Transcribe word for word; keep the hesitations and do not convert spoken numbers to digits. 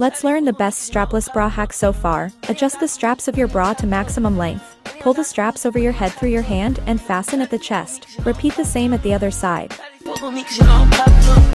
Let's learn the best strapless bra hack so far. Adjust the straps of your bra to maximum length. Pull the straps over your head through your hand and fasten at the chest. Repeat the same at the other side.